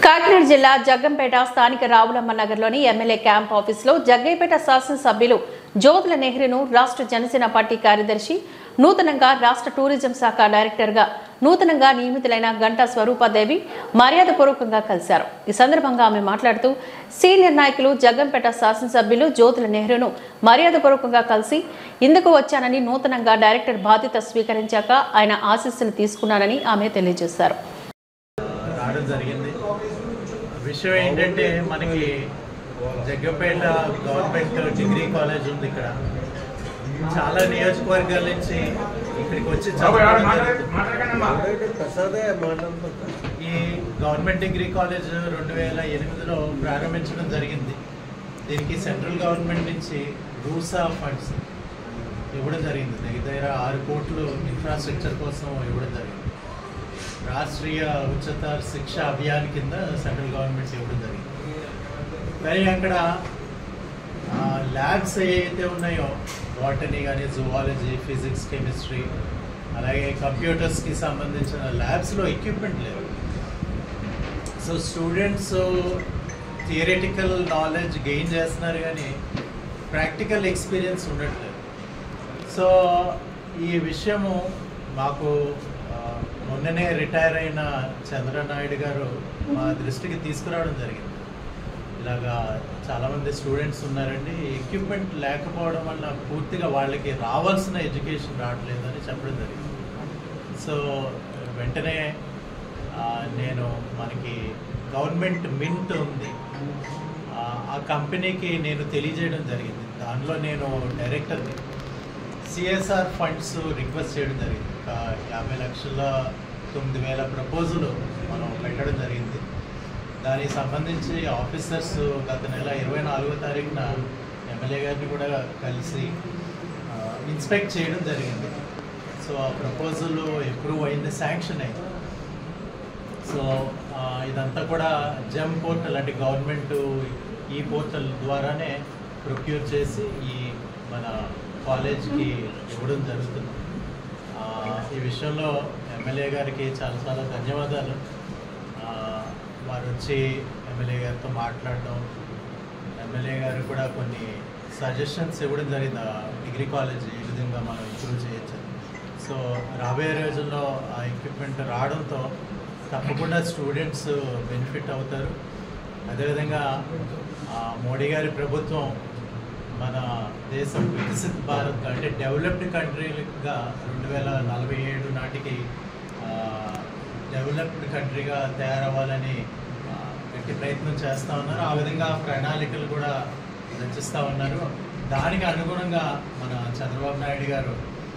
కాకినాడ జిల్లా జగ్గంపేట స్థానిక రావులమ్మ నగర్లోని ఎమ్మెల్యే క్యాంప్ ఆఫీసులో జగ్గైపేట శాసనసభ్యులు జ్యోతుల నెహ్రూను రాష్ట్ర జనసేన పార్టీ కార్యదర్శి నూతనంగా రాష్ట్ర టూరిజం శాఖ డైరెక్టర్గా నూతనంగా నియమితులైన గంటా స్వరూపాదేవి మర్యాదపూర్వకంగా కలిశారు. ఈ సందర్భంగా ఆమె మాట్లాడుతూ సీనియర్ నాయకులు జగ్గంపేట శాసనసభ్యులు జ్యోతుల నెహ్రూను మర్యాదపూర్వకంగా కలిసి ఇందుకు వచ్చానని, నూతనంగా డైరెక్టర్ బాధ్యత స్వీకరించాక ఆయన ఆశీస్సులు తీసుకున్నానని ఆమె తెలియజేశారు. విషయం ఏంటంటే మనకి జగ్గంపేట గవర్నమెంట్ డిగ్రీ కాలేజ్ ఉంది. ఇక్కడ చాలా నియోజకవర్గాల నుంచి ఇక్కడికి వచ్చి ఈ గవర్నమెంట్ డిగ్రీ కాలేజ్ 2008లో ప్రారంభించడం జరిగింది. దీనికి సెంట్రల్ గవర్నమెంట్ నుంచి రూసా ఫండ్స్ ఇవ్వడం జరిగింది. దగ్గర 6 కోట్లు ఇన్ఫ్రాస్ట్రక్చర్ కోసం ఇవ్వడం జరిగింది. రాష్ట్రీయ ఉच्चतर శిక్షా అభియాన్ కింద సెంట్రల్ గవర్నమెంట్ ఇవ్వడం జరిగింది. కానీ అక్కడ ల్యాబ్స్ ఏవైతే ఉన్నాయో బాటనీ కానీ, జువాలజీ, ఫిజిక్స్, కెమిస్ట్రీ, అలాగే కంప్యూటర్స్కి సంబంధించిన ల్యాబ్స్లో ఎక్విప్మెంట్ లేదు. So students theoretical knowledge gain చేస్తున్నారు కానీ ప్రాక్టికల్ ఎక్స్పీరియన్స్ ఉండట్లేదు. సో ఈ విషయము మాకు మొన్ననే రిటైర్ అయిన చంద్రనాయుడు గారు మా దృష్టికి తీసుకురావడం జరిగింది. ఇలాగా చాలామంది స్టూడెంట్స్ ఉన్నారండి, ఎక్విప్మెంట్ లేకపోవడం వల్ల పూర్తిగా వాళ్ళకి రావాల్సిన ఎడ్యుకేషన్ రావట్లేదని చెప్పడం జరిగింది. సో వెంటనే నేను మనకి గవర్నమెంట్ మింట్ ఉంది, ఆ కంపెనీకి నేను తెలియజేయడం జరిగింది. దానిలో నేను డైరెక్టర్ని సిఎస్ఆర్ ఫండ్స్ రిక్వెస్ట్ చేయడం జరిగింది. ఒక 50,09,000 ప్రపోజల్ మనం పెట్టడం జరిగింది. దానికి సంబంధించి ఆఫీసర్స్ గత నెల 24వ తారీఖున ఎమ్మెల్యే గారిని కూడా కలిసి ఇన్స్పెక్ట్ చేయడం జరిగింది. సో ఆ ప్రపోజల్ అప్రూవ్ అయింది, శాంక్షన్ అయింది. సో ఇదంతా కూడా జెమ్ పోర్టల్ అంటే గవర్నమెంట్ ఈ పోర్టల్ ద్వారానే ప్రొక్యూర్ చేసి ఈ మన కాలేజ్కి ఇవ్వడం జరుగుతుంది. ఈ విషయంలో ఎమ్మెల్యే గారికి చాలా చాలా ధన్యవాదాలు. వారు వచ్చి ఎమ్మెల్యే గారితో మాట్లాడడం, ఎమ్మెల్యే గారు కూడా కొన్ని సజెషన్స్ ఇవ్వడం జరిగింది. డిగ్రీ కాలేజ్ ఏ విధంగా మనం ఇంప్రూవ్ చేయొచ్చు. సో రాబోయే రోజుల్లో ఆ ఎక్విప్మెంట్ రావడంతో తప్పకుండా స్టూడెంట్స్ బెనిఫిట్ అవుతారు. అదేవిధంగా మోడీ గారి ప్రభుత్వం మన దేశం వికసిత్ భారత్ అంటే డెవలప్డ్ కంట్రీగా 2047 నాటికి డెవలప్డ్ కంట్రీగా తయారవ్వాలని గట్టి ప్రయత్నం చేస్తూ ఉన్నారు. ఆ విధంగా ప్రణాళికలు కూడా రచిస్తూ ఉన్నారు. దానికి అనుగుణంగా మన చంద్రబాబు నాయుడు గారు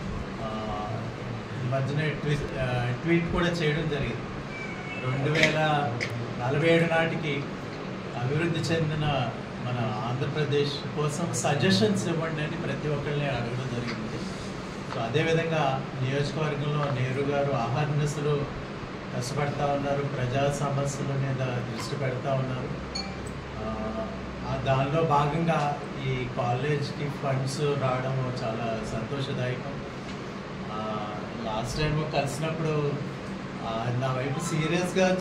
ఈ మధ్యనే ట్వీట్ కూడా చేయడం జరిగింది. 2047 నాటికి అభివృద్ధి చెందిన మన ఆంధ్రప్రదేశ్ కోసం సజెషన్స్ ఇవ్వండి అని ప్రతి ఒక్కరిని అడగడం జరిగింది. సో అదేవిధంగా నియోజకవర్గంలో నెహ్రూ గారు ఆహర్నిశలు కష్టపడతా ఉన్నారు, ప్రజా సమస్యల మీద దృష్టి పెడతా ఉన్నారు. దానిలో భాగంగా ఈ కాలేజ్కి ఫండ్స్ రావడం చాలా సంతోషదాయకం. లాస్ట్ టైం కలిసినప్పుడు నా వైపు సీరియస్గా